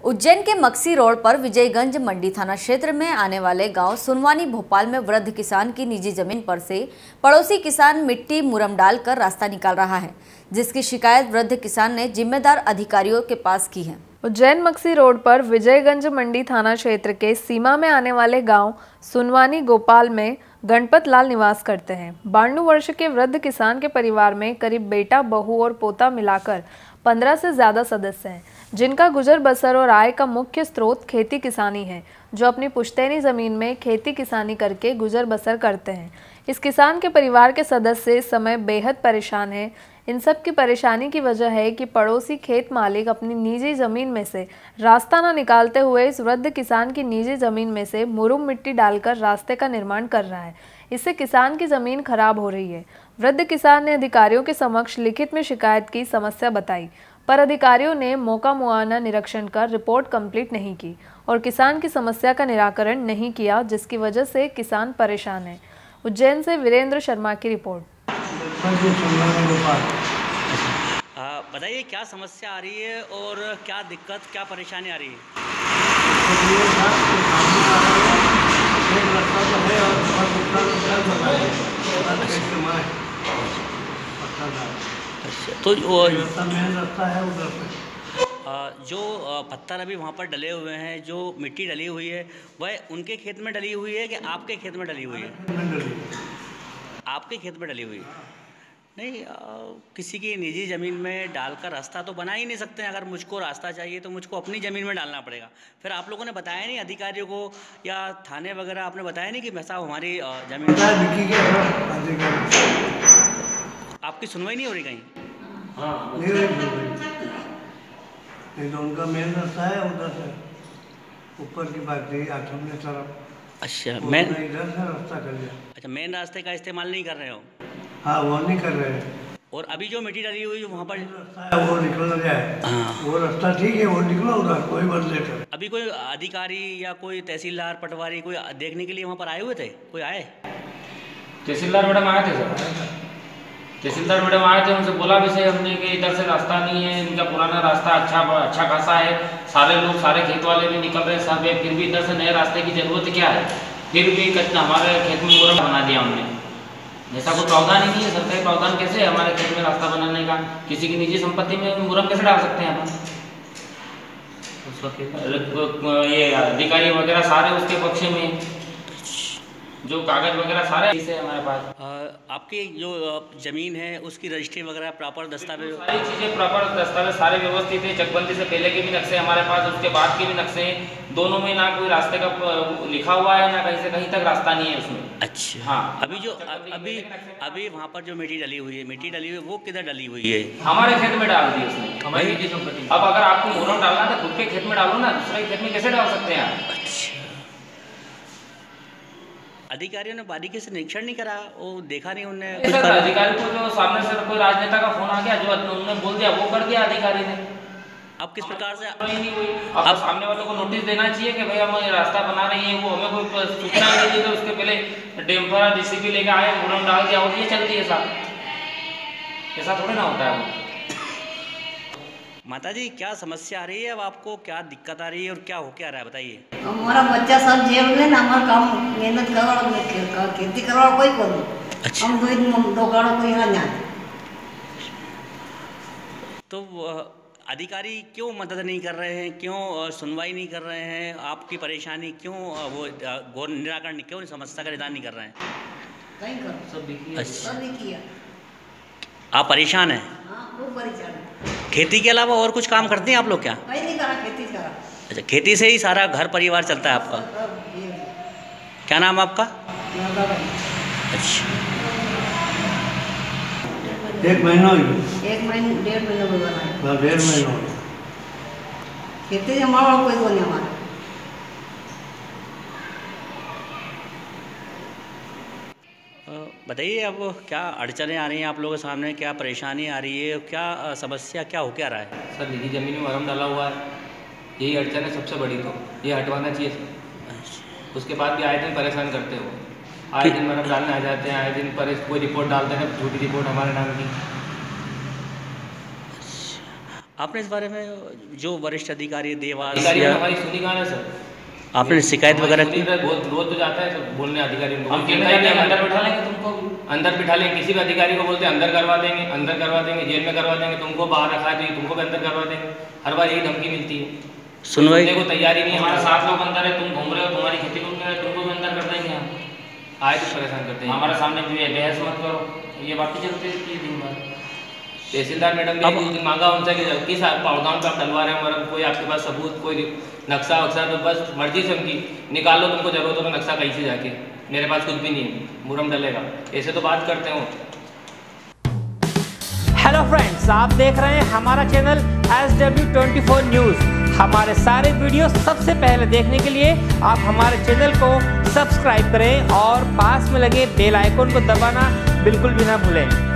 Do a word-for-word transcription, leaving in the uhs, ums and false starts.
उज्जैन के मक्सी रोड पर विजयगंज मंडी थाना क्षेत्र में आने वाले गांव सुनवानी भोपाल में वृद्ध किसान की निजी जमीन पर से पड़ोसी किसान मिट्टी मुरम डालकर रास्ता निकाल रहा है, जिसकी शिकायत वृद्ध किसान ने जिम्मेदार अधिकारियों के पास की है। उज्जैन मक्सी रोड पर विजयगंज मंडी थाना क्षेत्र के सीमा में आने वाले गांव सुनवानी गोपाल में गणपत लाल निवास करते हैं। बानवे वर्ष के वृद्ध किसान के परिवार में करीब बेटा, बहू और पोता मिलाकर पंद्रह से ज्यादा सदस्य हैं, जिनका गुजर बसर और आय का मुख्य स्रोत खेती किसानी है, जो अपनी पुश्तैनी जमीन में खेती किसानी करके गुजर बसर करते हैं। इस किसान के परिवार के सदस्य इस समय बेहद परेशान हैं। इन सब की परेशानी की वजह है कि पड़ोसी खेत मालिक अपनी निजी जमीन में से रास्ता न निकालते हुए इस वृद्ध किसान की निजी जमीन में से मुरुम मिट्टी डालकर रास्ते का निर्माण कर रहा है। इससे किसान की जमीन खराब हो रही है। वृद्ध किसान ने अधिकारियों के समक्ष लिखित में शिकायत की समस्या बताई, पर अधिकारियों ने मौका मुआयना निरीक्षण कर रिपोर्ट कंप्लीट नहीं की और किसान की समस्या का निराकरण नहीं किया, जिसकी वजह से किसान परेशान है। उज्जैन से वीरेंद्र शर्मा की रिपोर्ट। बताइए क्या समस्या आ रही है और क्या दिक्कत, क्या परेशानी आ रही है? तो जो पत्थर अभी वहाँ पर डले हुए हैं, जो मिट्टी डली हुई है, वह उनके खेत में डली हुई है कि आपके खेत में डली हुई है? आपके खेत में डली हुई है। नहीं, आ, किसी की निजी ज़मीन में डालकर रास्ता तो बना ही नहीं सकते हैं। अगर मुझको रास्ता चाहिए तो मुझको अपनी ज़मीन में डालना पड़ेगा। फिर आप लोगों ने बताया नहीं अधिकारियों को या थाने वगैरह, आपने बताया नहीं कि साहब हमारी ज़मीन आपकी सुनवाई नहीं हो रही कहीं? हाँ, नहीं तो उनका मेन रास्ता है उधर से ऊपर की बात थी आठवें तरफ। अच्छा, मेन इधर से रास्ता कर लिया। अच्छा, मेन रास्ते का इस्तेमाल नहीं कर रहे हो? हाँ, वो नहीं कर रहे हैं। और अभी जो मिट्टी डाली हुई वहाँ पर रास्ता है वो निकल जाए। हाँ, वो रास्ता ठीक है, वो निकलो उधर, कोई बदले कर। अभी कोई अधिकारी या कोई तहसीलदार, पटवारी कोई देखने के लिए वहाँ पर आए हुए थे? कोई आए? तहसीलदार मैडम आए थे सर, तहसीलदार मैडम आए थे, उनसे बोला भी सही हमने कि इधर से रास्ता नहीं है, इनका पुराना रास्ता अच्छा अच्छा खासा है, सारे लोग सारे खेत वाले भी निकल रहे सब है, फिर भी इधर से नए रास्ते की जरूरत क्या है? फिर भी कच्चा हमारे खेत में मुरम बना दिया हमने। ऐसा कोई प्रावधान ही नहीं है, सरकारी प्रावधान कैसे है हमारे खेत में रास्ता बनाने का? किसी की निजी संपत्ति में मुरम कैसे डाल सकते हैं अपन? ये अधिकारी वगैरह सारे उसके पक्ष में, जो कागज वगैरह सारे इसे हमारे पास। आ, आपकी जो ज़मीन है उसकी रजिस्ट्री वगैरह, प्रॉपर दस्तावेज, सारी चीज़ें प्रॉपर दस्तावेज सारे व्यवस्थित है। चकबंदी से पहले के भी नक्शे हमारे पास, उसके बाद के भी नक्शे हैं। दोनों में ना कोई रास्ते का लिखा हुआ है, ना कहीं से कहीं तक रास्ता नहीं है उसमें। अच्छा, हाँ। अभी जो अभी अभी वहाँ पर जो मिट्टी डली हुई है, मिट्टी डली हुई है वो किधर डली हुई है? हमारे खेत में डाल दी उसने, हमारी निजी संपत्ति। अब अगर आपको मुरम डालना है तो खुद के खेत में डालो ना, दूसरे खेत में कैसे डाल सकते हैं आप? अधिकारियों ने बारीकी से निरीक्षण नहीं करा, वो देखा नहीं उनने? सर, अधिकारी को जो सामने से कोई राजनेता का फोन आ गया, जो उन्होंने बोल दिया वो कर दिया अधिकारी ने। अब किस प्रकार से नहीं हुई? अब आप सामने वालों को नोटिस देना चाहिए कि भाई हम ये रास्ता बना रहे हैं, वो हमें कोई सूचना नहीं दी, तो उसके पहले डेम्पर जेसीबी लेके आए, मुरम डाल दिया और ये चल दिए साहब। ऐसा थोड़ी ना होता है। माता जी, क्या समस्या आ रही है? अब आपको क्या दिक्कत आ रही है और क्या हो क्या रहा है, बताइए। हमारा बच्चा सब जेल में ना, हमारा काम मेहनत करवा खेती करवा कोई करो। अच्छा। हम दो दो कारों को यहाँ जाए तो अधिकारी क्यों मदद नहीं कर रहे हैं? क्यों सुनवाई नहीं कर रहे हैं? आपकी परेशानी क्यों वो गौर निराकरण क्यों समस्या का निदान नहीं कर रहे हैं? कहीं कर सब देखिए। अच्छा, सब देखिए। आप परेशान हैं? हाँ, खूब परेशान है। खेती के अलावा और कुछ काम करते हैं आप लोग क्या? कहीं नहीं करा, खेती करा। अच्छा, खेती से ही सारा घर परिवार चलता है आपका? क्या नाम है आपका? अच्छा, एक महीना हो एक महीने डेढ़ महीने हो गया। डेढ़ महीना हो खेती हमारा कोई को नहीं हमारा। बताइए अब क्या अड़चनें आ रही हैं आप लोगों के सामने, क्या परेशानी आ रही है, क्या समस्या क्या हो क्या रहा है? सर, निजी ज़मीन में मुरम डाला हुआ है, यही अड़चन है सबसे बड़ी, तो ये हटवाना चाहिए सर। उसके बाद भी आए दिन परेशान करते हो, आए दिन मुरम डालने आ जाते हैं, आए दिन पर कोई रिपोर्ट डालते हैं, झूठी रिपोर्ट हमारे नाम की। आपने इस बारे में जो वरिष्ठ अधिकारी देवास अधिकारी ने या हमारी सुनी कहाँ है सर? आपने शिकायत वगैरह की? बहुत रोज तो जाता है तो बोलने अधिकारी को, हम हम कहते हैं अंदर बिठा लेंगे तुमको, अंदर बिठा लेंगे। किसी भी अधिकारी को बोलते हैं अंदर करवा देंगे, अंदर करवा देंगे, जेल में करवा देंगे, तुमको बाहर रखा है तो तुमको भी अंदर करवा देंगे। हर बार यही धमकी मिलती है, सुनवाई को तैयारी नहीं है। हमारे सात लोग अंदर है, तुम घूम रहे हो, तुम्हारी खेती घूम रहे हो, तुमको भी अंदर कर देंगे हम। आए तो परेशान करते हैं, हमारे सामने बहस मत करो, ये बातें चलती रहती है दिन भर। तहसीलदार मैडम ने उस दिन मांगा उनसे कि किस पड़गाम पे आप डलवा रहे हैं, मगर कोई आपके पास सबूत, कोई नक्शा वक्शा, तो बस मर्जी से उनकी निकाल लो, तुमको जरूरत हो तो नक्शा कहीं से जाके, मेरे पास कुछ भी नहीं है, मुरम डलेगा, ऐसे तो बात करते हो। हेलो फ्रेंड्स, आप देख रहे हैं हमारा channel S W twenty four news. हमारे सारे वीडियो सबसे पहले देखने के लिए आप हमारे चैनल को सब्सक्राइब करें और पास में लगे बेल आइकन को दबाना बिल्कुल भी ना भूलें।